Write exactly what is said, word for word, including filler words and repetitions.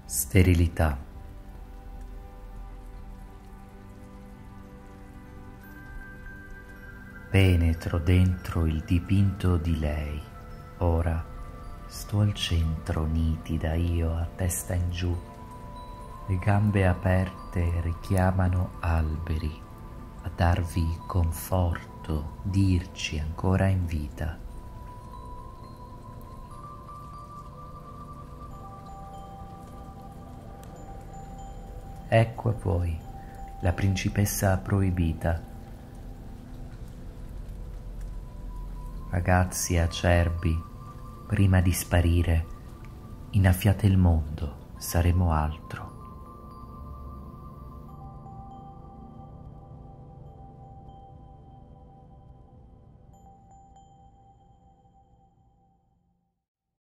Sterilità. Penetro dentro il dipinto di lei, ora sto al centro nitida io a testa in giù, le gambe aperte richiamano alberi a darvi conforto, dirci ancora in vita. Ecco a voi la principessa proibita. Ragazzi acerbi, prima di sparire, innaffiate il mondo, saremo altro.